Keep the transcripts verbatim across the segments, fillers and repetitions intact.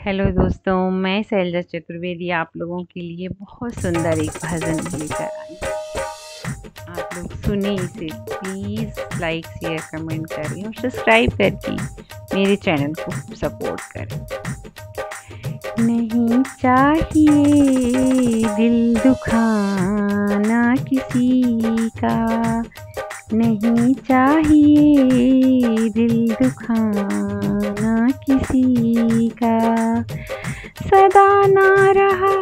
Hello दोस्तों, मैं शैलजा चतुर्वेदी आप लोगों के लिए बहुत सुंदर एक भजन लेकर आई। आप लोग सुने इसे, प्लीज़ लाइक शेयर कमेंट करें और सब्सक्राइब करके मेरे चैनल को सपोर्ट करें। नहीं चाहिए दिल दुखाना किसी का, नहीं चाहिए दिल दुखाना किसी का। सदा ना रहा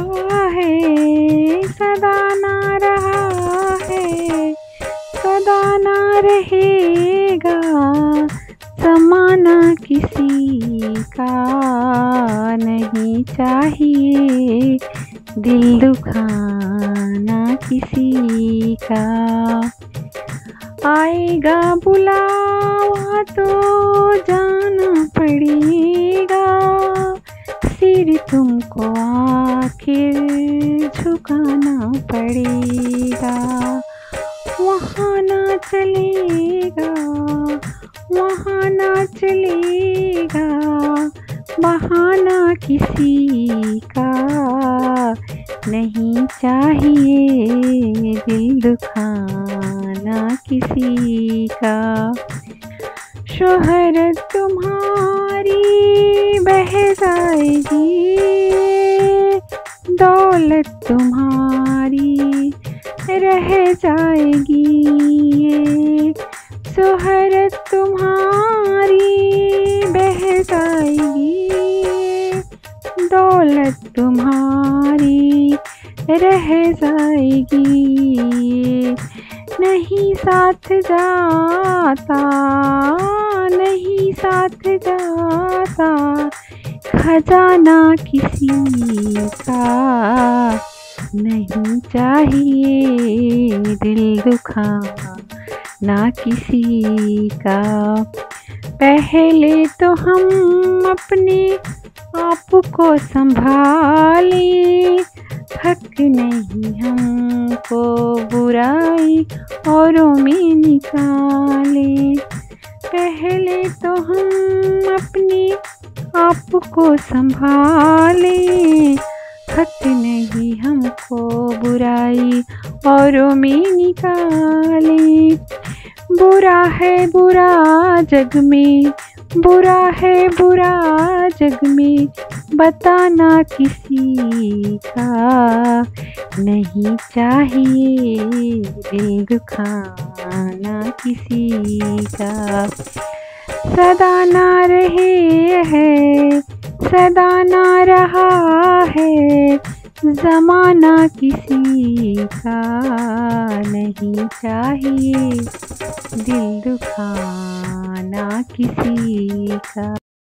है, सदा ना रहा है, सदा ना रहेगा समाना किसी का। नहीं चाहिए दिल दुखाना किसी का। आएगा बुलावा तो जाना पड़ेगा, सिर तुमको आखिर झुकाना पड़ेगा। वहाँ ना चलेगा, वहाँ ना चलेगा बहाना किसी का। नहीं चाहिए दिल दुखाना किसी का। शोहरत तुम्हारी बह जाएगी, दौलत तुम्हारी रह जाएगी। शोहरत तुम्हारी बह जाएगी, दौलत तुम्हारी रह जाएगी। नहीं साथ जाता, नहीं साथ जाता खजाना किसी का। नहीं चाहिए दिल दुखाना किसी का। पहले तो हम अपने आप को संभाले, हक नहीं हमको बुराई औरों में निकाले। पहले तो हम अपने आप को संभाले, हक नहीं हमको बुराई औरों में निकाले। बुरा है बुरा जग में, बुरा है बुरा जग में बताना किसी का। नहीं चाहिए दिल दुखाना किसी का। सदा ना रहे है, सदा ना रहा है ज़माना किसी का। नहीं चाहिए दिल दुखाना किसी का।